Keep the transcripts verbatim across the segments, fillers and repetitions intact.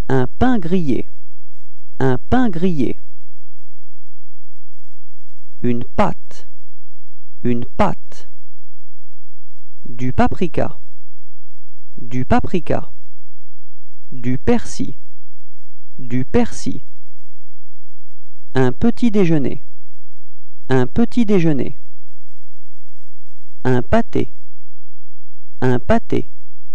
Un pain grillé. Un pain grillé. Une pâte. Une pâte. Du paprika. Du paprika. Du persil. Du persil. Un petit déjeuner. Un petit déjeuner. Un pâté. Un pâté.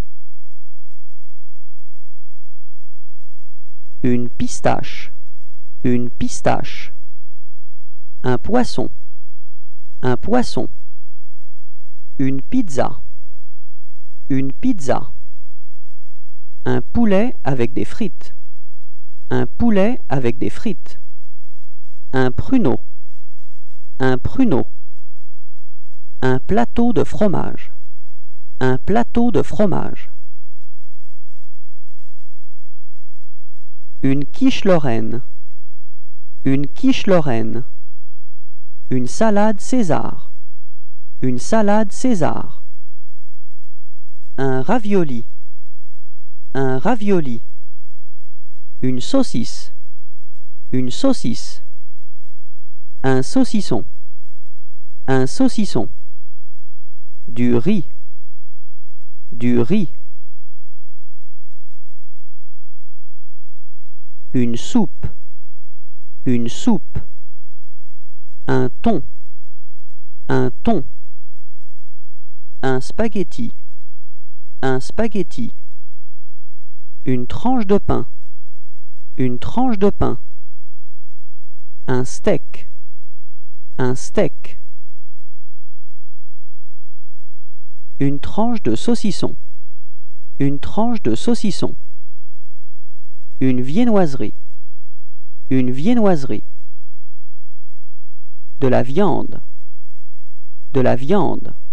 Une pistache. Une pistache. Un poisson. Un poisson. Une pizza. Une pizza. Un poulet avec des frites. Un poulet avec des frites. Un pruneau. Un pruneau. Un plateau de fromage. Un plateau de fromage. Une quiche lorraine. Une quiche lorraine. Une salade César. Une salade César. Un ravioli. Un ravioli. Une saucisse. Une saucisse. Un saucisson. Un saucisson. Du riz. Du riz. Une soupe. Une soupe. Un thon. Un thon. Un spaghetti. Un spaghetti. Une tranche de pain. Une tranche de pain. Un steak. Un steak. Une tranche de saucisson. Une tranche de saucisson. Une viennoiserie. Une viennoiserie. De la viande. De la viande.